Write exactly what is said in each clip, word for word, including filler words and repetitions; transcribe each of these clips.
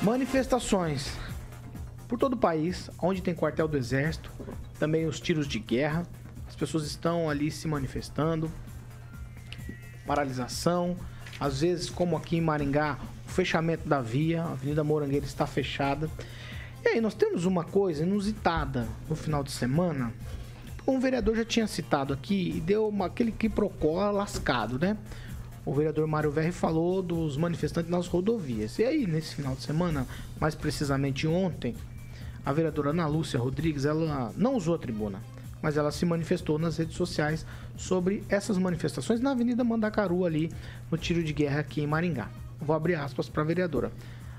Manifestações por todo o país, onde tem quartel do Exército, também os tiros de guerra, as pessoas estão ali se manifestando, paralisação, às vezes como aqui em Maringá, o fechamento da via, a Avenida Morangueira está fechada. E aí nós temos uma coisa inusitada no final de semana, um vereador já tinha citado aqui e deu uma, aquele quiprocó lascado, né? O vereador Mário Verri falou dos manifestantes nas rodovias. E aí, nesse final de semana, mais precisamente ontem, a vereadora Ana Lúcia Rodrigues, ela não usou a tribuna, mas ela se manifestou nas redes sociais sobre essas manifestações na Avenida Mandacaru, ali no tiro de guerra aqui em Maringá. Vou abrir aspas para a vereadora.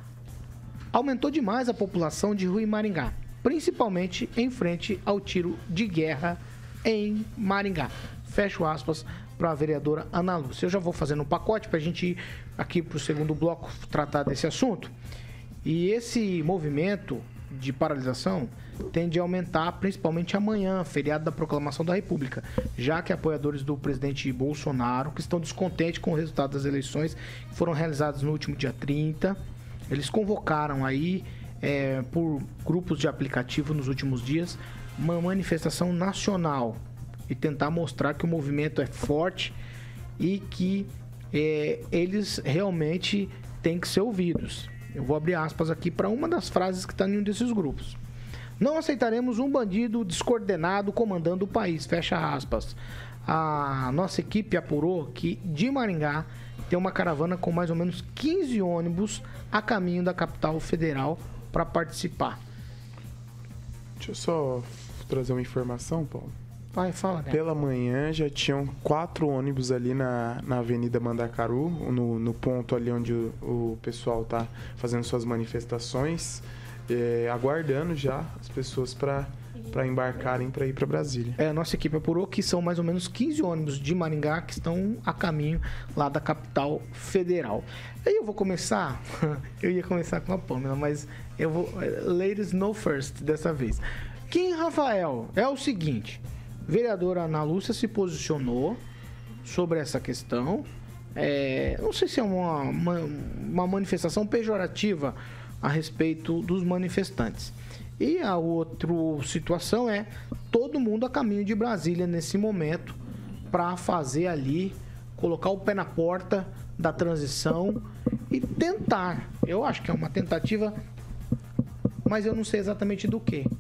Aumentou demais a população de rua em Maringá, principalmente em frente ao tiro de guerra em Maringá. Fecho aspas para a vereadora Ana Lúcia. Eu já vou fazendo um pacote para a gente ir aqui para o segundo bloco tratar desse assunto. E esse movimento de paralisação tende a aumentar principalmente amanhã, feriado da Proclamação da República, já que apoiadores do presidente Bolsonaro, que estão descontentes com o resultado das eleições que foram realizadas no último dia trinta, eles convocaram aí, é, por grupos de aplicativo nos últimos dias, uma manifestação nacional e tentar mostrar que o movimento é forte e que é, eles realmente têm que ser ouvidos. Eu vou abrir aspas aqui para uma das frases que está em um desses grupos. Não aceitaremos um bandido descoordenado comandando o país, fecha aspas. A nossa equipe apurou que de Maringá tem uma caravana com mais ou menos quinze ônibus a caminho da capital federal para participar. Deixa eu só trazer uma informação, Paulo. Vai, fala, né? Pela manhã já tinham quatro ônibus ali na, na Avenida Mandacaru, no, no ponto ali onde o, o pessoal está fazendo suas manifestações, é, aguardando já as pessoas para para embarcarem para ir para Brasília. É, a nossa equipe apurou que são mais ou menos quinze ônibus de Maringá que estão a caminho lá da capital federal. Aí eu vou começar, eu ia começar com a Pâmela, mas eu vou, ladies know first dessa vez. Kim Rafael, é o seguinte, vereadora Ana Lúcia se posicionou sobre essa questão, é, não sei se é uma, uma, uma manifestação pejorativa a respeito dos manifestantes. E a outra situação é todo mundo a caminho de Brasília nesse momento para fazer ali, colocar o pé na porta da transição e tentar. Eu acho que é uma tentativa, mas eu não sei exatamente do que.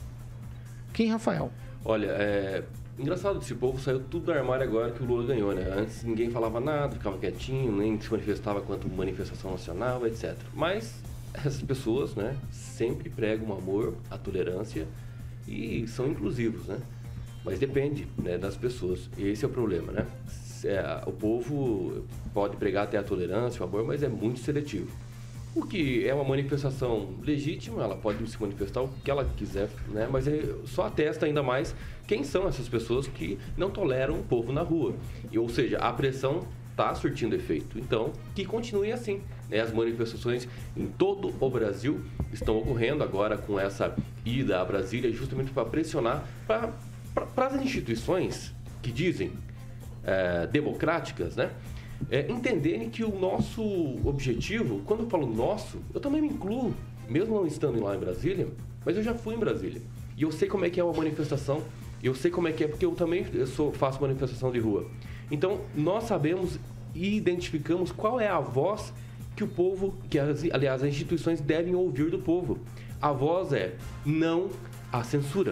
Quem, Rafael? Olha, é engraçado, esse povo saiu tudo do armário agora que o Lula ganhou, né? Antes ninguém falava nada, ficava quietinho, nem se manifestava quanto manifestação nacional, etcétera. Mas essas pessoas, né, sempre pregam o amor, a tolerância e são inclusivos, né? Mas depende, né, das pessoas. E esse é o problema, né? É, o povo pode pregar até a tolerância, o amor, mas é muito seletivo. O que é uma manifestação legítima, ela pode se manifestar o que ela quiser, né? Mas é, só atesta ainda mais quem são essas pessoas que não toleram o povo na rua. E, ou seja, a pressão está surtindo efeito. Então, que continue assim. Né? As manifestações em todo o Brasil estão ocorrendo agora com essa ida a Brasília justamente para pressionar para as instituições que dizem é, democráticas, né? É, entenderem que o nosso objetivo, quando eu falo nosso, eu também me incluo, mesmo não estando lá em Brasília, mas eu já fui em Brasília. E eu sei como é que é uma manifestação, eu sei como é que é, porque eu também eu sou, faço manifestação de rua. Então, nós sabemos e identificamos qual é a voz que o povo, que as, aliás, as instituições devem ouvir do povo. A voz é não à censura,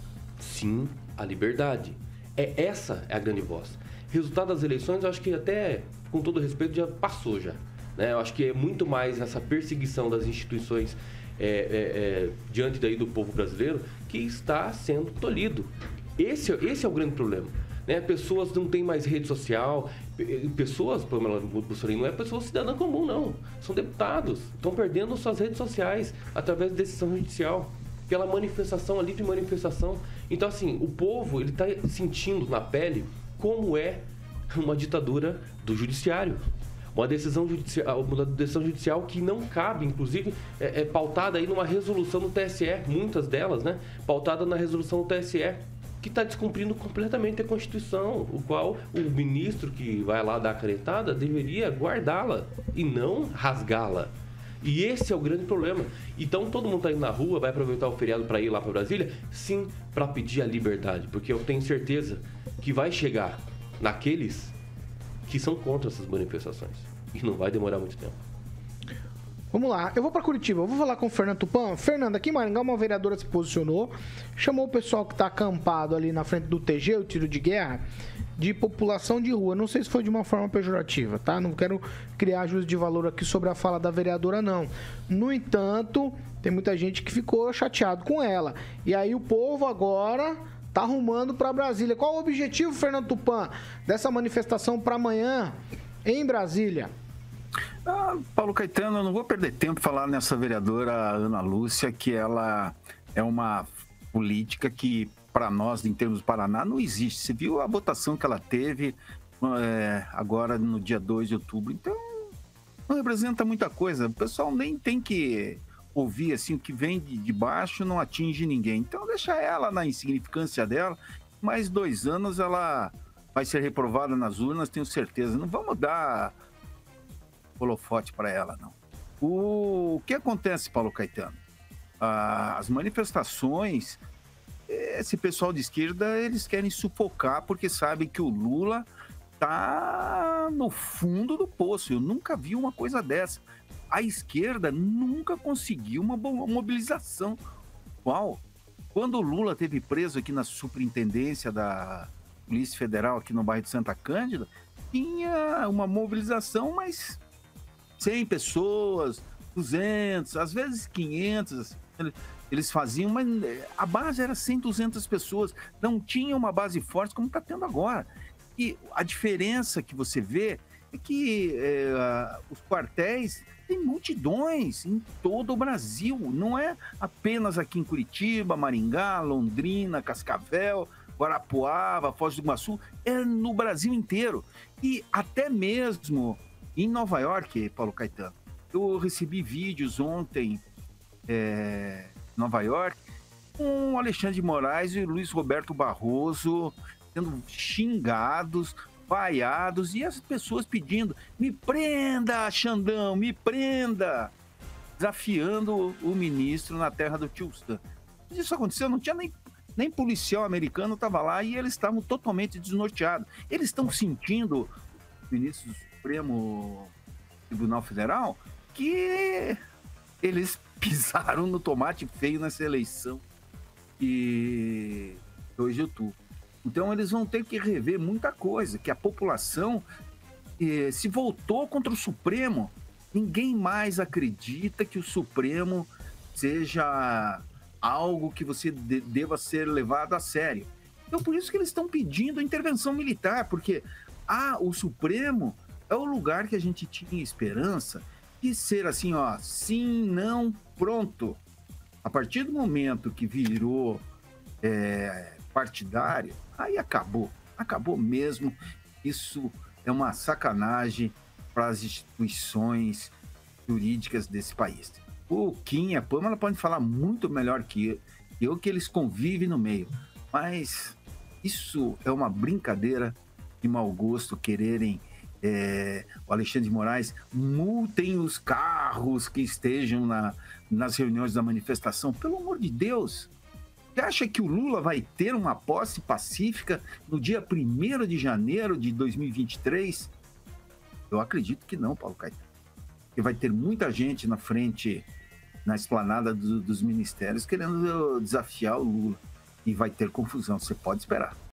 sim à liberdade. É essa é a grande voz. Resultado das eleições, eu acho que até, com todo respeito, já passou já. Né? Eu acho que é muito mais essa perseguição das instituições é, é, é, diante daí do povo brasileiro que está sendo tolhido. Esse, esse é o grande problema. Né? Pessoas não têm mais rede social, pessoas, Pâmela Bussolini, não é pessoa cidadã comum, não. São deputados, estão perdendo suas redes sociais através de decisão judicial, pela manifestação, a livre manifestação. Então, assim, o povo ele está sentindo na pele como é uma ditadura do judiciário. Uma decisão judicial, uma decisão judicial que não cabe, inclusive, é, é pautada aí numa resolução do T S E, muitas delas, né? Pautada na resolução do T S E, que está descumprindo completamente a Constituição, o qual o ministro que vai lá dar a canetada deveria guardá-la e não rasgá-la. E esse é o grande problema. Então todo mundo está indo na rua, vai aproveitar o feriado para ir lá para Brasília? Sim, para pedir a liberdade. Porque eu tenho certeza que vai chegar naqueles que são contra essas manifestações. E não vai demorar muito tempo. Vamos lá, eu vou para Curitiba, eu vou falar com o Fernando Tupan. Fernando, aqui em Maringá uma vereadora se posicionou, chamou o pessoal que está acampado ali na frente do T G, o tiro de guerra, de população de rua. Não sei se foi de uma forma pejorativa, tá? Não quero criar juízo de valor aqui sobre a fala da vereadora, não. No entanto, tem muita gente que ficou chateado com ela. E aí o povo agora tá arrumando para Brasília. Qual o objetivo, Fernando Tupan, dessa manifestação para amanhã em Brasília? Ah, Paulo Caetano, eu não vou perder tempo falar nessa vereadora Ana Lúcia, que ela é uma política que, para nós, em termos do Paraná, não existe. Você viu a votação que ela teve é, agora no dia dois de outubro. Então, não representa muita coisa. O pessoal nem tem que ouvir assim, o que vem de, de baixo não atinge ninguém. Então, deixa ela na insignificância dela. Mais dois anos ela vai ser reprovada nas urnas, tenho certeza. Não vamos dar holofote para ela, não. O que acontece, Paulo Caetano? As manifestações, esse pessoal de esquerda, eles querem sufocar porque sabem que o Lula tá no fundo do poço. Eu nunca vi uma coisa dessa. A esquerda nunca conseguiu uma mobilização. Qual? Quando o Lula teve preso aqui na superintendência da Polícia Federal, aqui no bairro de Santa Cândida, tinha uma mobilização, mas cem pessoas, duzentas, às vezes quinhentas, eles faziam, mas a base era cem, duzentas pessoas, não tinha uma base forte como está tendo agora. E a diferença que você vê é que é, os quartéis têm multidões em todo o Brasil, não é apenas aqui em Curitiba, Maringá, Londrina, Cascavel, Guarapuava, Foz do Iguaçu, é no Brasil inteiro. E até mesmo em Nova York, Paulo Caetano, eu recebi vídeos ontem é, em Nova York com o Alexandre de Moraes e o Luiz Roberto Barroso sendo xingados, vaiados, e as pessoas pedindo: me prenda, Xandão, me prenda, desafiando o ministro na terra do tio Stan. Isso aconteceu, não tinha nem, nem policial americano estava lá e eles estavam totalmente desnorteados. Eles estão sentindo, os ministros do Supremo Tribunal Federal, que eles pisaram no tomate feio nessa eleição e dois de outubro. Então eles vão ter que rever muita coisa, que a população eh, se voltou contra o Supremo. Ninguém mais acredita que o Supremo seja algo que você de, deva ser levado a sério. Então por isso que eles estão pedindo a intervenção militar, porque ah, o Supremo é o lugar que a gente tinha esperança de ser assim, ó, sim, não, pronto. A partir do momento que virou é, partidário, aí acabou, acabou mesmo. Isso é uma sacanagem para as instituições jurídicas desse país. O Kim e a Pâmela podem falar muito melhor que eu, eu que eles convivem no meio, mas isso é uma brincadeira de mau gosto quererem É, o Alexandre de Moraes, multem os carros que estejam na, nas reuniões da manifestação. Pelo amor de Deus, você acha que o Lula vai ter uma posse pacífica no dia primeiro de janeiro de dois mil e vinte e três? Eu acredito que não, Paulo Caetano. Porque vai ter muita gente na frente, na esplanada do, dos ministérios, querendo desafiar o Lula. E vai ter confusão, você pode esperar.